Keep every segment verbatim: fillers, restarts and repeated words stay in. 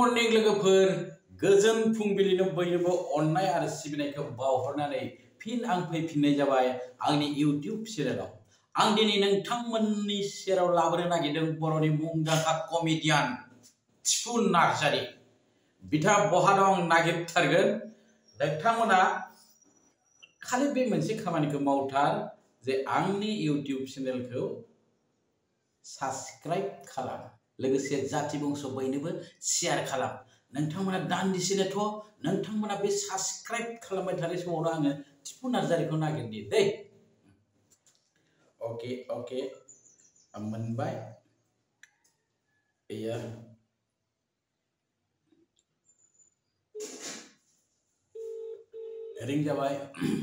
Morning लोगोफोर गोजोन फुंबिलिनो बयनोबो अननाय आरो सिबिनायखौ बावहरनानै फिन आं फैफिननाय जाबाय आंनि इउट्यूब चेनेलाव। आं दिनै नोंथांमोननि सेराव लाबोनो नागिरदों बर'नि मुंदांखा कमेडियान थिपु नार्जारी। बिथाङा बहा दं नागिरथारगोन। नोंथांमोना खालि बे मोनसे खामानिखौ मावथार जे आंनि इउट्यूब चेनेलखौ साबस्क्राइब खालाम, लोगोसे जाति बंश बयनोबो शेयार खालाम। नोंथांमोना दान्दिसेनोथ' नोंथांमोना बे साबस्क्राइब खालामबाय थानाय समावनो आङो थिपु नार्जारीखौ नागिरनि दै। ओके ओके आं मोनबाय। एया रिं जाबाय।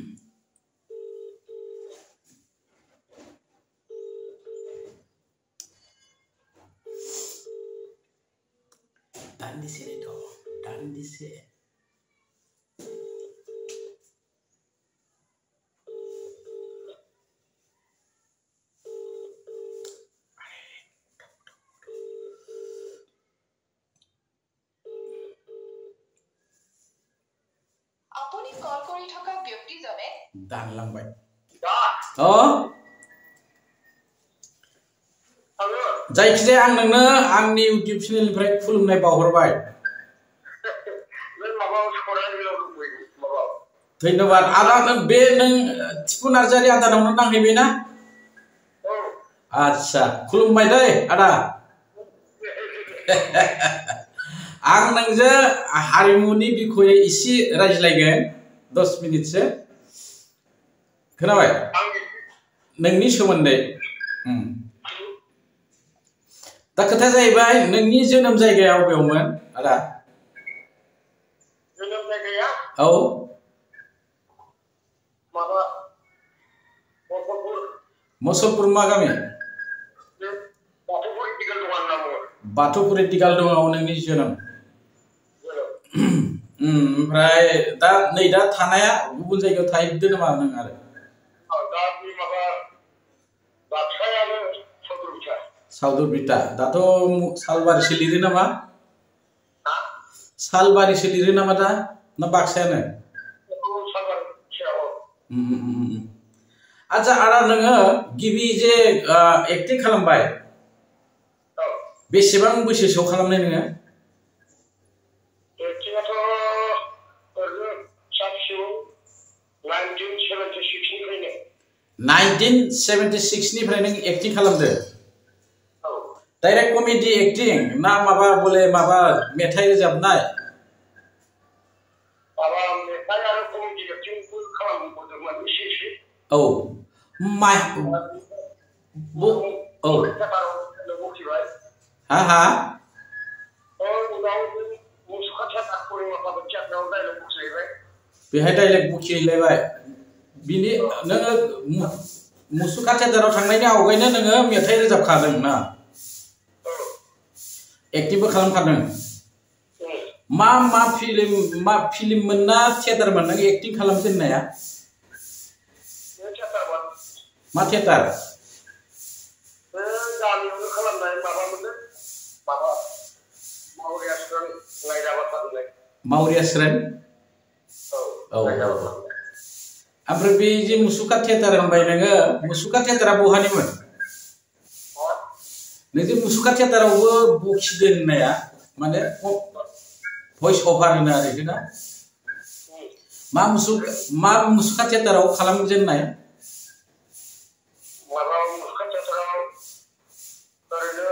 दान्दिसे थ' दान्दिसे আপুনি কল কৰি থকা ব্যক্তিজনে দানলাंबाय। अ जायखिजाया आं नोंनो आंनि इउट्यूब चेनेलनिफ्राय खुलुमनाय बावहरबाय। धन्यबाद आदा। नों बे नों थिपु नार्जारी आदानावनो नांहैबाय ना? आच्छा खुलुमबाय दै आदा। आं नोंजों हारिमुनि बिखयै एसे रायज्लायगोन दस मिनिटसो। खोनाबाय? नोंनि सोमोन्दै। दा खोथाया जाहैबाय नोंनि जोनोम जायगाया बबेयावमोन आदा? जोनोम जायगाया? औ माबा मसलपुर। मसलपुर मा गामि? बाथौपुर दिगाल दङ होनना बुङो। बाथौपुर दिगाल दङ नोंनि जोनोम। ओमफ्राय दा नै दा थानाया गुबुन जायगायाव थाहैदों नामा नों आरो? दा बे माबा बाक्सायानो सावदुरबिथा। सावदुरबिथा। दाथ' सालबारिसो लिरो नामा? सालबारिसो लिरो नामा दा? ना बाक्सायानो? आच्छा आदा, नोङो गिबि जे एक्टिं खालामबाय बेसेबां बैसोसोआव खालामनाय नोङो? एक्टिंआथ' ओरैनो फिसा फिसौ नाइनटिन सेभेन्टि सिक्सनिफ्रायनो। नाइनटिन सेभेन्टि सिक्सनिफ्राय नों एक्टिं खालामदो? डाइरेक्ट कमेडि एक्टिं ना माबा बले माबा मेथाइ रोजाबनाय? माबा मेथाइ आरो कमेडि एक्टिंबो खालामबोदोंमोन एसे एसे। औ मा औ हा हा बेहाय डाइरेक्ट बुखिहैलायबाय। बिनि नोङो मुसुखा थियेटाराव थांनायनि आवगायनो नोङो मेथाइ रोजाबखादों ना? एक्टिंबो खालामखादों। मा मा फिल्म मा फिल्ममोन ना थियेटारमोन नों एक्टिं खालामजेननाया? मा थियेटार? गामियावनो खालामनाय माबामोननो माबा मावरिया स्रेन नायजाबाथारनाय। मावरिया स्रेन? औ औ। ओमफ्राय बे जे मुसुखा थियेटार होनबाय नोङो, मुसुखा थियेटारा बहानिमोन? नों जे मुसुखा थियेटारावबो बखिदों होननाया माने भइस अभार होनो आरो बेखौ ना? मा मुसुखा मा मुसुखा थियेटाराव खालामजेननाय? माबा मुसुखा थियेटाराव ओरैनो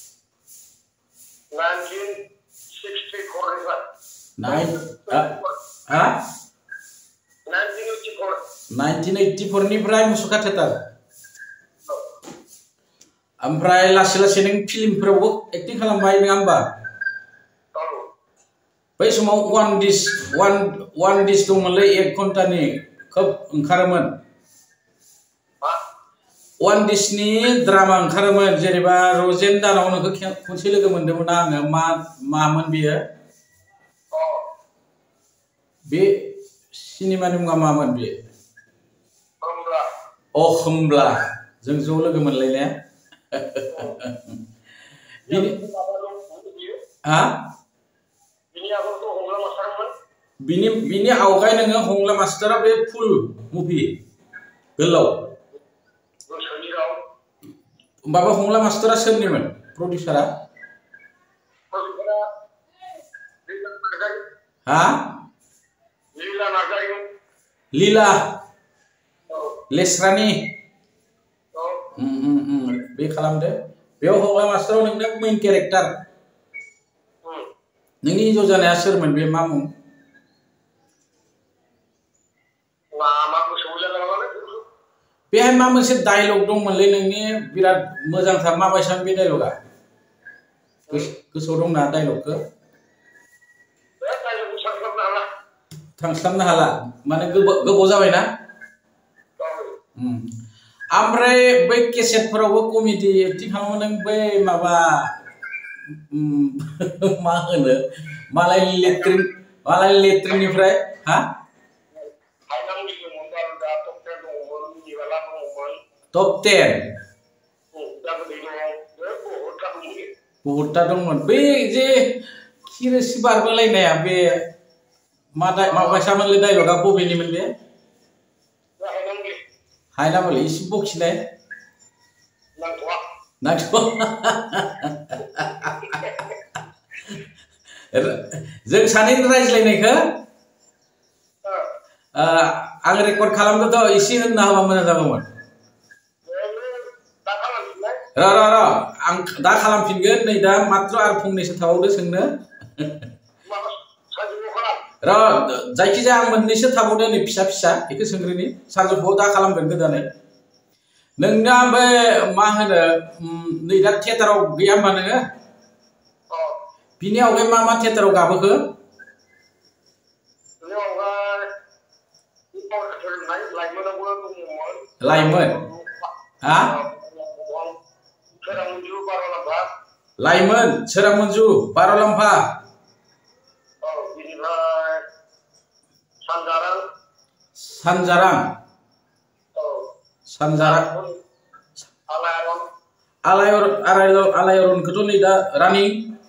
नाइनटिन सिक्सटिफ'रनिफ्राय। नाइन हा नाइनटिन ओइटिफ'रनिफ्राय मुसुखा थियेटार। ओमफ्राय लासै लासै नों फिल्मफोरावबो एक्टिं खालामबाय नङा होमबा? बै समाव वान डिस वान वान डिस दंमोनलै एक घन्टानि खोब ओंखारोमोन। वान डिसनि द्रामा ओंखारोमोन जेनेबा रजेन दानाव नोंखौ खनसे लोगो मोन्दोंमोन आङो। मा मामोन बेयो? बे सिनेमानि मुङा मामोन बे? अ होमब्ला जों ज' लोगो मोनलायनाया। हा बिनि बिनि आवगाय नोङो हंला मास्टारा बे फुल मुभि गोलाव गोसोनि राव माबा हंला मास्टारा सोरनिमोन प्रडिउसारा प्रडिउसारा लीला नार्जारी हा लीला नार्जारी लीला औ लेस्रानि औ उम उम उम बे खालामदो बेयाव हंला मास्टाराव नोंनो मेन केरेक्टार नोंनि हिनजाव जानाया सोरमोन बे मा मुं नामा गोसोआव जालांबाय बेहाय मा मोनसे डायलग दंमोनलै नोंनि बिराद मोजांथार माबायसा बे डायलगा गोसोआव दंना डायलगखौ थांस्लाबनो हाला माने गोबाव जाबायना ओमफ्राय बै केसेटफोरावबो कमेडि एक्टिं खालामो नों बै माबा मा होनो मालाय लेट्रिन मालाय लेट्रिननिफ्राय हा टप टेन बहुतटा दंमोन बै जे खिरोसि बारबोलायनाया बे माबायसामोनलै डायलगा बबेनिमोन बे हायनामोनलै एसे बखिनाय नांथ'आ जों सानैनि रायज्लायनायखौ आं रेकर्ड खालामदोंथ' एसे होनना होबा मोजां जागौमोन र' र' र' आं दा खालामफिनगोन नै दा मात्र आरो फंनैसो थाबावदो सोंनो र' जायखिजाया आं मोननैसो थाबावदो नै फिसा फिसा बेखौ सोंग्रोनि सानजौफुआव दा खालामगोन गोदानै नोंना बे मा होनो नै दा थियेटाराव गैया होमबा नोङो बिनि आवगाय मा मा थियेटाराव गाबोखो लाइमोन हा लाइमोन सोरांमन्जु बार'लाम्फा सानजारां सानजारां आलायारनखौथ' नै दा रानिं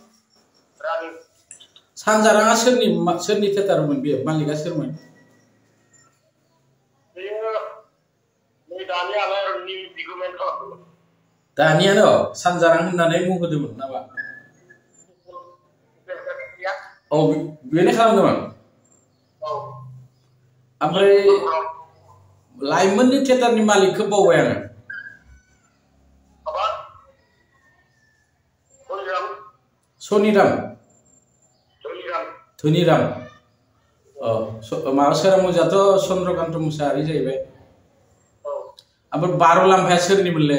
सानजाराङा सोरनि सोरनि थियेटारमोन बे मालिकआ सोरमोन दानियानो सानजारां होननानै मुं होदोंमोन नामा औ बेनो खालामदोंमोन ओमफ्राय लाइमोननि थियेटारनि मालिकखौ बावबाय आङो सनिराम धोनिराम औ माबा सोरांमन्जुआथ' चन्द्रकान्त मुसाहारि जाहैबाय ओमफ्राय बार'लाम्फाया सोरनिमोनलै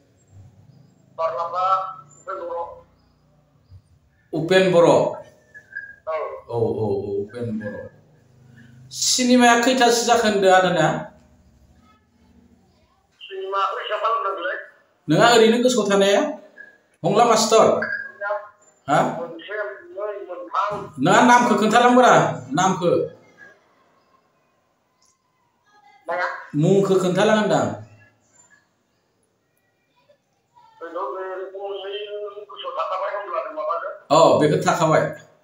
उपेन बर' औ औ औ उपेन बर' सिनेमाया खैथासो जाखो होनदों आदाना नोंहा ओरैनो गोसोआव थानाया हंला मास्टर हा नोंहा नामखौ खोन्थालांब्रा नामखौ मुंखौ खोन्थालां होनदां औ बेखौ थाखाबाय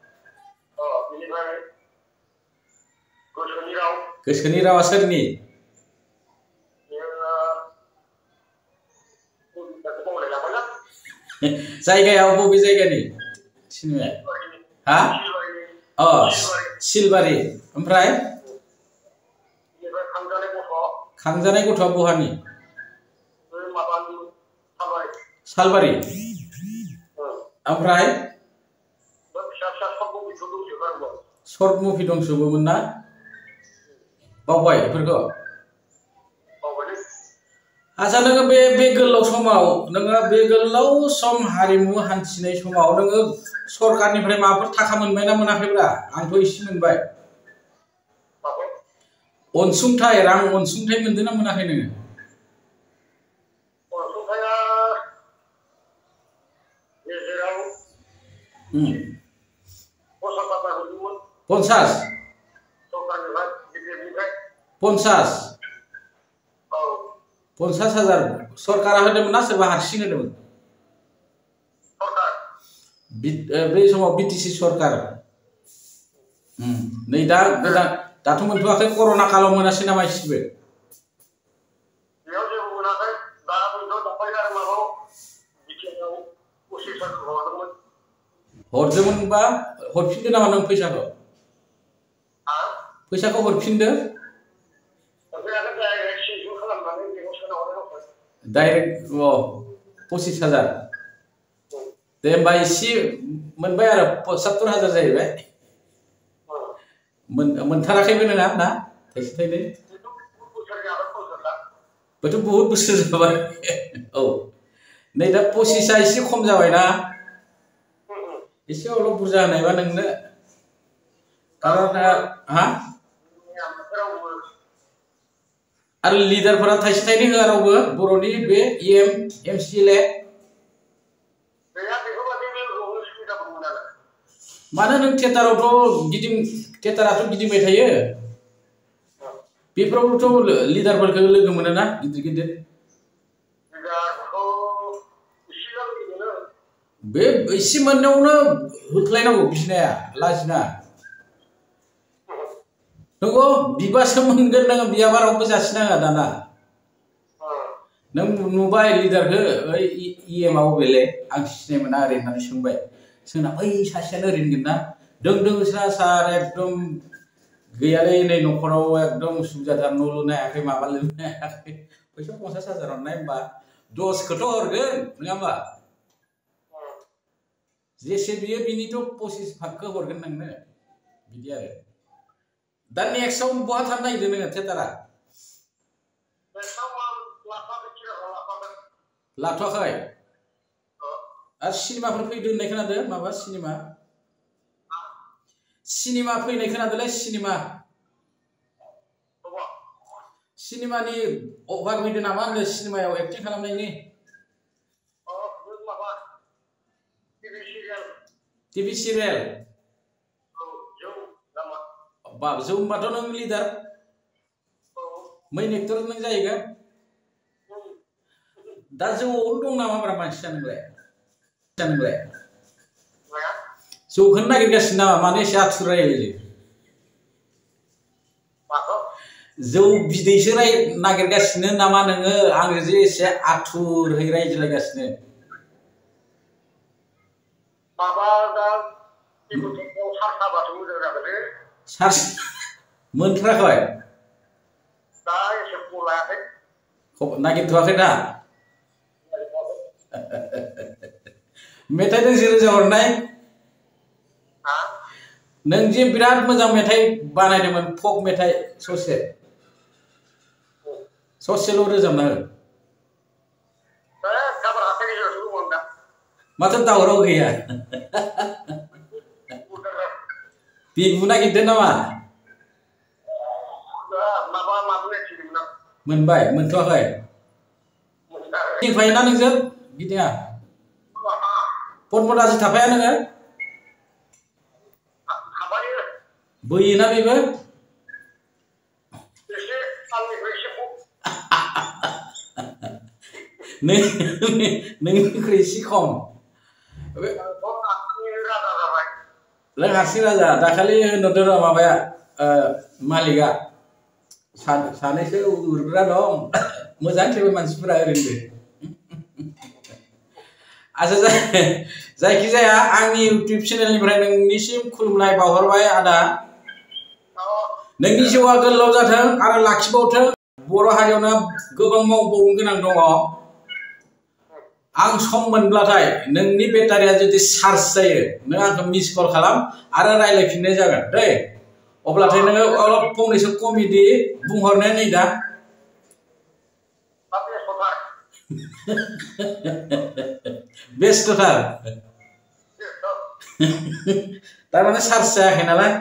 गोसोनि रावा सोरनि जायगायाव बबे जायगानि सिनेमाया हा अ सिलबारि ओमफ्राय खांजानाय गथ'आ बहानि सालबारि ओमफ्राय सर्ट मुभि दंजोबोमोन ना बावबाय बेफोरखौ आच्छा नोङो बे बे गोलाव समाव नोङो बे गोलाव सम हारिमु हान्थिनाय समाव नोङो सरकारनिफ्राय माबाफोर थाखा मोनबायना मोनाखैब्रा आंथ' एसे मोनबाय अनसुंथाइ रां अनसुंथाइ मोनदों ना मोनाखै नोङो पन्सास पन्सास पन्सास हाजार सरकारा होदोंमोन ना सोरबा हारसिं होदोंमोन बे समाव बिटिसि सरकार नै दा गोदान दाथ' मोनथ'वाखै कर'ना कालाव मोनासै नामा इसिबो बेयाव जेबो मोनाखै दा मोनथ' दंबाय आरो माबाव बिटिआरआव प्रसेसरखौ हरदोंमोन हरदोंमोनबा हरफिनदो नामा नों फैसाखौ फैसाखौ हरफिनदो डाइरेक्ट अ पसिस हाजार दे होमबा इसे मोनबाय आरो पचहत्तर हाजार जाहैबाय मोनथाराखैबो नङा ना थाइसे थाइनै बेथ' बहुत बोसोर जाबाय औ नै दा पसिसा एसे खम जाबायना एसे अल' बुरजा होनायबा नोंनो कारन हा आरो लिडारफोरा थाइसे थाइनै होआ रावबो बर'नि बे M M C L A मानो नों थियेटारावथ' गिदिं थियेटाराथ' गिदिंबाय थायो बेफोरावथ' लिडारफोरखौ लोगो मोनो ना गिदिर गिदिर बे एसे मोननायावनो होख्लायनांगौ बिसिनाया लाजिना नंगौ बिबासो मोनगोन नोङो बियाबा रावबो जासिनाङा दाना नों नुबाय लिडारखौ ओइ इ एम आव बेले आं सिनाय मोना ओरै होननानै सोंबाय सोंना बै सासेयानो ओरै होनगोन ना दों दों सार सार एकदम गैयालै नै न'खराव एकदम उसुबिदाथार न' लुनो हायाखै माबा लुनो हायाखै फैसा पन्सास हाजार हरनाय होमबा दसखौथ' हरगोन नङा होमबा जेसे बियो बिनिथ' पसिस भागखौ हरगोन नोंनो बिदि आरो दा नेक्स्टआव बहा थांनो नागिरदों नोङो थियेटारा लाथ'वाखै आरो सिनेमाफोर फैदो होननाय खोनादों माबा सिनेमा सिनेमा फैनाय खोनादोंलै सिनेमा सिनेमानि अफार फैदो नामा होनदों सिनेमायाव एक्टिं खालामनायनि टिभि सिरियाल बाब जौ होनबाथ' नों लिडार मेइन एक्टर नों जाहैगोन दा जौआवनो दं नामा ब्रा मानसिया नोंलाय नोंलाय जौखौनो नागिरगासिनो नामा मानो एसे आथुर रायलायो जौ बिदैसो नागिरगासिनो नामा नोङो आङो जे एसे आथुरै रायज्लायगासिनो माबा दा सार्स मोनथाराखै दा एसे खबर लायाखै नागिरथ'वाखै दा मेथाइ दोंसे रोजाबहरनाय नों जे बिराद मोजां मेथाइ बानायदोंमोन फक मेथाइ ससे ससेल' रोजाबना हो माथो दावराव गैया बिबु नागिरदों नामा मोनबाय मोनथ'वाखै गिदिंफायोना नोंजों गिदिङा पद्मदासो थाफाया नोङो बोयोना बेबो नोंनिख्रुइ एसे खम नों हारसिं राजा दाखालि होनहरदों र' माबाया मालिकआ सानैसो उरग्रा दं मोजां थेबो मानसिफोरा ओरैनो आच्छा जायखिजाया आंनि इउटिउब चेनेलनिफ्राय नोंनिसिम खुलुमनाय बावहरबाय आदा नोंनि जिउआ गोलाव जाथों आरो लाखिबावथों बर' हारियावनो गोबां मावबावनो गोनां दङ आं सम मोनब्लाथाय नोंनि बेटारिया जुदि चार्ज जायो नों आंखौ मिस कल खालाम आरो रायज्लायफिननाय जागोन दै अब्लाथाय नोङो अलप फंनैसो कमेडि बुंहरनाय नै दा बेस्थ'थार तारमाने चार्ज जायाखै नालाय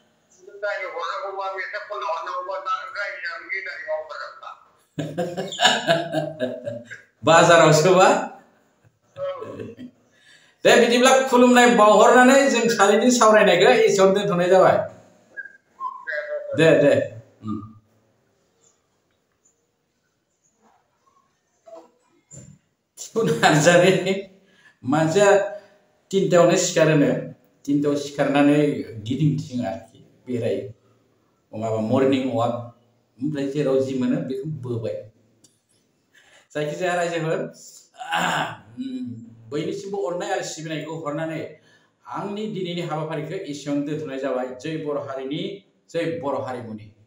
बाजारावसोबा दे बिदिब्ला खुलुमनाय बावहरनानै जों सानैनि सावरायनायखौ एसेयावनो दोनथ'नाय जाबाय दे दे थिपु नार्जारी मानसिया तिनटायावनो सिखारोनो तिनटायाव सिखारनानै गिदिंथिङो आरोखि बेरायो नङाबा मर्निं वाक ओमफ्राय जेराव जि मोनो बेखौ बोबाय जायखिजाया रायजोफोर बयनिसिमबो अननाय आरो सिबिनायखौ हरनानै आंनि दिनैनि हाबाफारिखौ एसेयावनो दोनथ'नाय जाबाय जय बर' हारिनि जय बर' हारिमुनि